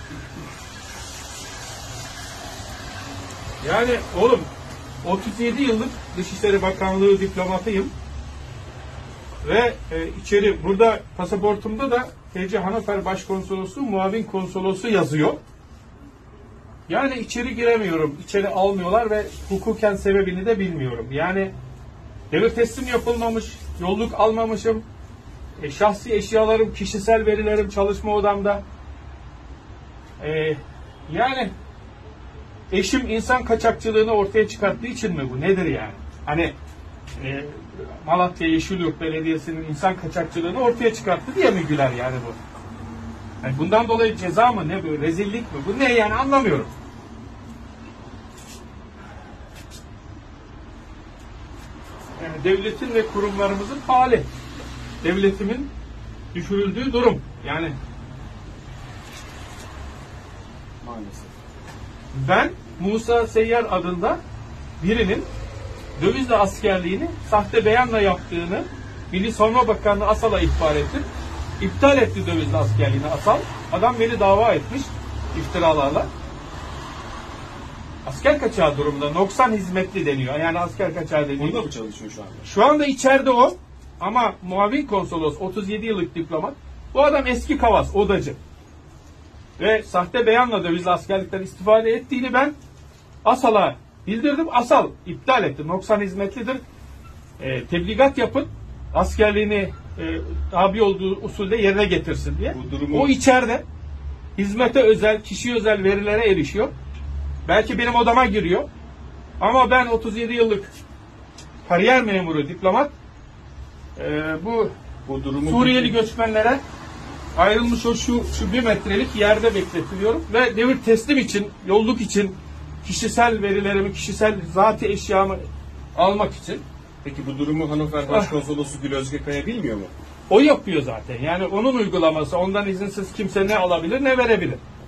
Yani oğlum 37 yıllık Dışişleri Bakanlığı diplomatıyım. Ve içeri burada pasaportumda da TC Hannover Başkonsolosu, muavin konsolosu yazıyor. Yani içeri giremiyorum, içeri almıyorlar ve hukuken sebebini de bilmiyorum. Yani devir teslim yapılmamış, yolluk almamışım, şahsi eşyalarım, kişisel verilerim çalışma odamda. Yani eşim insan kaçakçılığını ortaya çıkarttığı için mi bu? Nedir yani? Hani Malatya Yeşilyurt Belediyesi'nin insan kaçakçılığını ortaya çıkarttı diye mi güler yani bu? Yani bundan dolayı ceza mı? Ne bu? Rezillik mi? Bu ne yani? Anlamıyorum. Yani devletin ve kurumlarımızın hali. Devletimin düşürüldüğü durum. Yani Maalesef. ben Musa Seyyar adında birinin dövizle askerliğini sahte beyanla yaptığını Milli Savunma Bakanlığı Asal'a ihbar ettim. İptal etti dövizle askerliğini Asal. Adam beni dava etmiş iftiralarla. Asker kaçağı durumunda noksan hizmetli deniyor. Yani asker kaçağı deniyor. Burada mı çalışıyor şu anda? Şu anda içeride o. Ama muavin konsolos 37 yıllık diplomat. Bu adam eski kavas, odacı. Ve sahte beyanla dövizli askerlikten istifade ettiğini ben Asal'a bildirdim. Asal iptal etti. Noksan hizmetlidir. Tebligat yapın. Askerliğini tabi olduğu usulde yerine getirsin diye. Bu durumu... O içeride hizmete özel, kişi özel verilere erişiyor. Belki benim odama giriyor. Ama ben 37 yıllık kariyer memuru, diplomat bu durumu Suriyeli göçmenlere ayrılmış o şu 1 metrelik yerde bekletiliyorum ve devir teslim için, yolluk için, kişisel verilerimi, kişisel zati eşyamı almak için. Peki bu durumu Hannover Başkonsolosu Gül Özgekaya bilmiyor mu? O yapıyor zaten. Yani onun uygulaması, ondan izinsiz kimse ne alabilir ne verebilir.